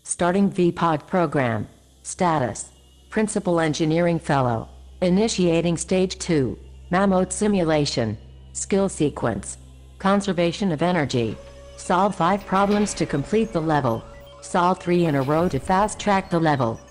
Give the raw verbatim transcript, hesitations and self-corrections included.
Starting V POD program. Status. Principal Engineering Fellow. Initiating Stage two. Mammoth Simulation. Skill Sequence. Conservation of Energy. Solve five problems to complete the level. Solve three in a row to fast-track the level.